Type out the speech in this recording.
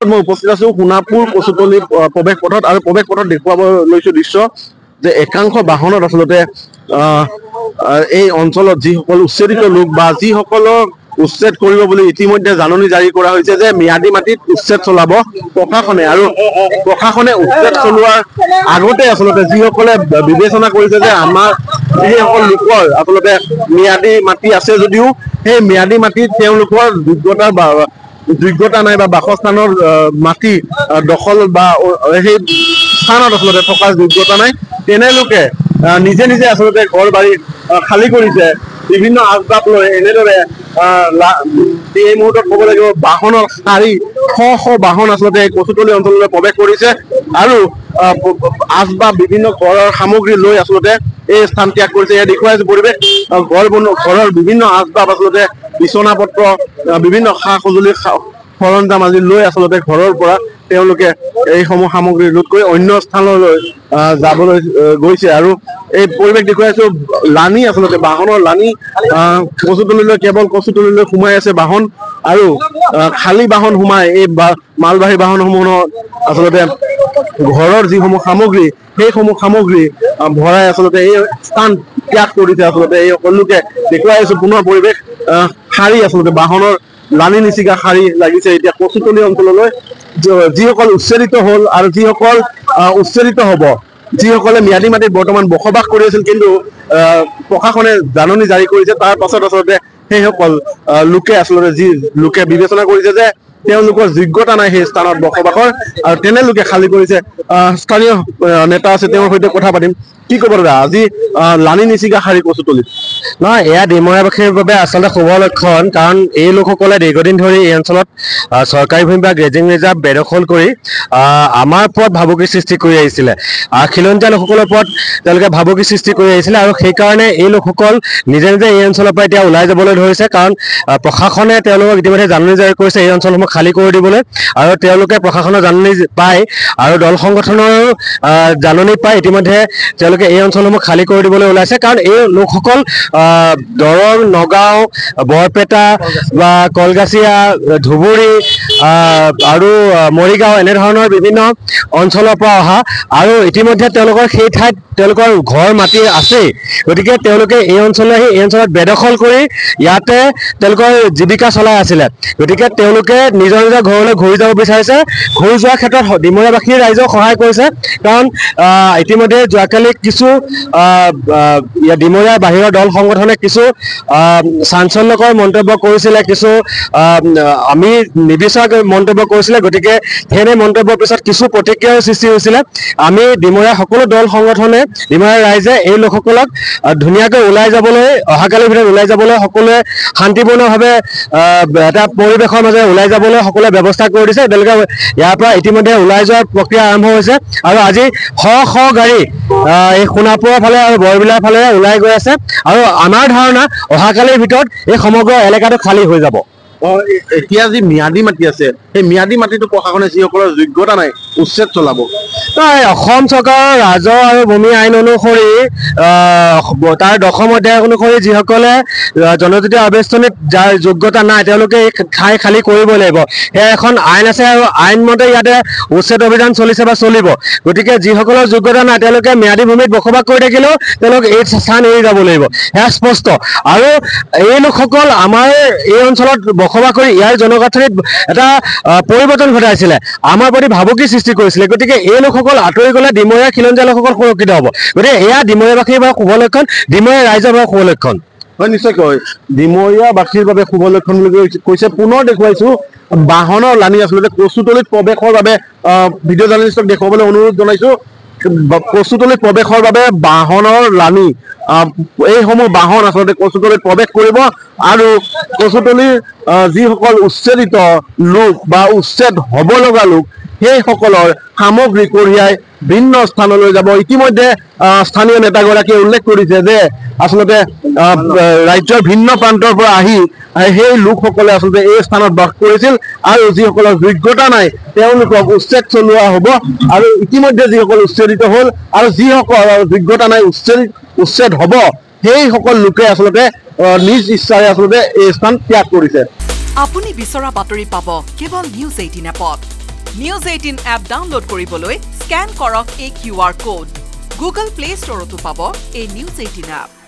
মই উপস্থিত আছো সোণাপুৰ কচুতলি প্ৰৱেশ পথত আৰু প্ৰৱেশ পথত দেখুৱাব লৈছো দৃশ্য যে একাংশ বাহনত আচলতে এই অঞ্চলত যিসকল উচ্ছেদিত লোক বা যিসকলক উচ্ছেদ কৰিব বুলি ইতিমধ্যে জাননী জাৰি কৰা হৈছে যে ম্যাদী মাটিত উচ্ছেদ চলাব প্ৰশাসনে আৰু প্ৰশাসনে উচ্ছেদ চলোৱাৰ আগতে আচলতে যিসকলে বিবেচনা কৰিছে যে আমাৰ সেইসকল লোকৰ আচলতে ম্যাদী মাটি আছে যদিও সেই ম্যাদী মাটিত তেওঁলোকৰ যোগ্যতা নাই বা বাসস্থানৰ মাটি দখল বা সেই স্থানত আচলতে থকাৰ যোগ্যতা নাই তেনে লোকে নিজে নিজে আচলতে ঘৰ বাৰী খালী কৰিছে বিভিন্ন আচবাব লৈ এনেদৰে এই মুহূৰ্তত ক'ব লাগিব বাহনৰ শাৰী শ বাহন আচলতে কচুতলি অঞ্চললৈ প্ৰৱেশ কৰিছে আৰু আচবাব বিভিন্ন ঘৰৰ সামগ্ৰী লৈ আচলতে এই স্থান ত্যাগ কৰিছে। এয়া দেখুৱাইছে পৰিৱেশ ঘৰৰ বিভিন্ন আচবাব আচলতে বিচনা পত্ৰ বিভিন্ন সা সঁজুলি সৰঞ্জাম আজি লৈ আচলতে ঘৰৰ পৰা তেওঁলোকে এইসমূহ সামগ্ৰী লোড কৰি অন্য স্থানলৈ যাবলৈ গৈছে আৰু এই পৰিৱেশ দেখুৱাইছো লানি আচলতে বাহনৰ লানি কচুতলিলৈ কেৱল কচুতলিলৈ সোমাই আছে বাহন আৰু খালী বাহন সোমাই এই মালবাহী বাহনসমূহত আচলতে ঘৰৰ যিসমূহ সামগ্ৰী সেইসমূহ সামগ্ৰী ভৰাই আচলতে এই স্থান ত্যাগ কৰিছে। আচলতে এই সকলোকে দেখুৱাই আছো পুনৰ পৰিৱেশ শাৰী আচলতে বাহনৰ লানি নিচিগা শাৰী লাগিছে এতিয়া কচুতলি অঞ্চললৈ যিসকল উচ্ছেদিত হ'ল আৰু যিসকল উচ্ছেদিত হ'ব যিসকলে ম্যাদী মাটিত বৰ্তমান বসবাস কৰি আছিল কিন্তু প্ৰশাসনে জাননী জাৰি কৰিছে তাৰ পাছত আচলতে সেইসকল লোকে আচলতে যি লোকে বিবেচনা কৰিছে যে তেওঁলোকৰ যোগ্যতা নাই সেই স্থানত বসবাসৰ আৰু তেনে লোকে খালী কৰিছে। স্থানীয় নেতা আছে তেওঁৰ সৈতে কথা পাতিম। কি ক'ব দাদা আজি লানি নিচিগা শাৰী কচুতলিত? নহয় এয়া ডিমৰীয়াবাসীৰ বাবে আচলতে শুভ লক্ষণ কাৰণ এই লোকসকলে দীৰ্ঘদিন ধৰি এই অঞ্চলত চৰকাৰী ভূমি বা গ্ৰেজিং ৰিজাৰ্ভ বেদখল কৰি আমাৰ ওপৰত ভাবুকি সৃষ্টি কৰি আহিছিলে খিলঞ্জীয়া লোকসকলৰ ওপৰত তেওঁলোকে ভাবুকি সৃষ্টি কৰি আহিছিলে আৰু সেইকাৰণে এই লোকসকল নিজে নিজে এই অঞ্চলৰ পৰা এতিয়া ওলাই যাবলৈ ধৰিছে কাৰণ প্ৰশাসনে তেওঁলোকক ইতিমধ্যে জাননী জাৰি কৰিছে এই অঞ্চলসমূহ খালী কৰি দিবলৈ আৰু তেওঁলোকে প্ৰশাসনৰ জাননী পায় আৰু দল সংগঠনৰো জাননী পায় ইতিমধ্যে তেওঁলোকে এই অঞ্চলসমূহ খালী কৰি দিবলৈ ওলাইছে কাৰণ এই লোকসকল দৰং নগাঁও বৰপেটা বা কলগাছিয়া ধুবুৰী আৰু মৰিগাঁও এনেধৰণৰ বিভিন্ন অঞ্চলৰ পৰা অহা আৰু ইতিমধ্যে তেওঁলোকৰ সেই ঠাইত তেওঁলোকৰ ঘৰ মাটি আছেই গতিকে তেওঁলোকে এই অঞ্চললৈ আহি এই অঞ্চলত বেদখল কৰি ইয়াতে তেওঁলোকৰ জীৱিকা চলাই আছিলে গতিকে তেওঁলোকে নিজৰ নিজৰ ঘৰলৈ ঘূৰি যাব বিচাৰিছে। ঘূৰি যোৱাৰ ক্ষেত্ৰত ডিমৰীয়াবাসীৰ ৰাইজক সহায় কৰিছে কাৰণ ইতিমধ্যে যোৱাকালি কিছু ডিমৰীয়া বাহিৰৰ দল সংগঠনে কিছু চাঞ্চল্যকৰ মন্তব্য কৰিছিলে কিছু আমি নিবিচাৰকৈ মন্তব্য কৰিছিলে গতিকে সেনে মন্তব্যৰ পিছত কিছু প্ৰতিক্ৰিয়াৰ সৃষ্টি হৈছিলে। আমি ডিমৰীয়া সকলো দল সংগঠনে ডিমৰীয়া ৰাইজে এই লোকসকলক ধুনীয়াকৈ ওলাই যাবলৈ অহাকালিৰ ভিতৰত ওলাই যাবলৈ সকলোৱে শান্তিপূৰ্ণভাৱে এটা পৰিৱেশৰ মাজে ওলাই যাবলৈ সকলোৱে ব্যৱস্থা কৰি দিছে। তেওঁলোকে ইয়াৰ পৰা ইতিমধ্যে ওলাই যোৱাৰ প্ৰক্ৰিয়া আৰম্ভ হৈছে আৰু আজি শ গাড়ী এই সোণাপুৰৰ ফালে আৰু বৰবিলাৰ ফালে ওলাই গৈ আছে আৰু আমাৰ ধাৰণা অহাকালিৰ ভিতৰত এই সমগ্ৰ এলেকাটো খালী হৈ যাব। এতিয়া যি ম্যাদী মাটি আছে সেই ম্যাদী মাটিটো প্ৰশাসনে যিসকলৰ যোগ্যতা নাই উচ্ছেদ চলাব। অসম চৰকাৰৰ ৰাজহ আৰু ভূমি আইন অনুসৰি তাৰ 10ম অধ্যায় অনুসৰি যিসকলে জনজাতীয় আৱেষ্টনীত যাৰ যোগ্যতা নাই তেওঁলোকে এই ঠাই খালী কৰিব লাগিব সেয়া এখন আইন আছে আৰু আইন মতে ইয়াতে উচ্ছেদ অভিযান চলিছে বা চলিব। গতিকে যিসকলৰ যোগ্যতা নাই তেওঁলোকে ম্যাদী ভূমিত বসবাস কৰি থাকিলেও তেওঁলোক এই স্থান এৰি যাব লাগিব সেয়া স্পষ্ট আৰু এই লোকসকল আমাৰ এই অঞ্চলত বসবাস কৰি ইয়াৰ জনগাঁথনিত এটা পৰিৱৰ্তন ঘটাইছিলে আমাৰ প্ৰতি ভাবুকি সৃষ্টি কৰিছিলে। গতিকে এই লোকসকল আঁতৰি গ'লে ডিমৰীয়া খিলঞ্জীয়া লোকসকল সুৰক্ষিত হ'ব। গতিকে এয়া ডিমৰীয়াবাসীৰ বাবে শুভ লক্ষণ ডিমৰীয়া ৰাইজৰ বাবে শুভ লক্ষণ। হয় নিশ্চয়কৈ ডিমৰীয়াবাসীৰ বাবে শুভ লক্ষণ বুলি কৈছে। পুনৰ দেখুৱাইছো বাহনৰ লানি আচলতে কচুতলিত প্ৰৱেশৰ বাবে ভিডিঅ' জাৰ্নেলিষ্টক দেখুৱাবলৈ অনুৰোধ জনাইছো। কচুতলিত প্ৰৱেশৰ বাবে বাহনৰ লানি এইসমূহ বাহন আচলতে কচুতলিত প্ৰৱেশ কৰিব আৰু কচুতলিৰ যিসকল উচ্ছেদিত লোক বা উচ্ছেদ হ'ব লগা লোক সেইসকলৰ সামগ্ৰী কঢ়িয়াই ভিন্ন স্থানলৈ যাব। ইতিমধ্যে স্থানীয় নেতাগৰাকীয়ে উল্লেখ কৰিছে যে আচলতে ৰাজ্যৰ ভিন্ন প্ৰান্তৰ পৰা আহি সেই লোকসকলে আচলতে এই স্থানত বাস কৰিছিল আৰু যিসকলৰ যোগ্যতা নাই তেওঁলোকক উচ্ছেদ চলোৱা হ'ব আৰু ইতিমধ্যে যিসকল উচ্ছেদিত হ'ল আৰু যিসকলৰ যোগ্যতা নাই উচ্ছেদ হ'ব সেইসকল লোকে আচলতে নিজ ইচ্ছাৰে আচলতে এই স্থান ত্যাগ কৰিছে। আপুনি বিচৰা বাতৰি পাব কেৱল নিউজ 18 এপত। নিউজ 18 এপ ডাউনলোড কৰিবলৈ স্ক্যান কৰক এই QR code. Google Play Store তো পাব এই নিউজ 18 এপ।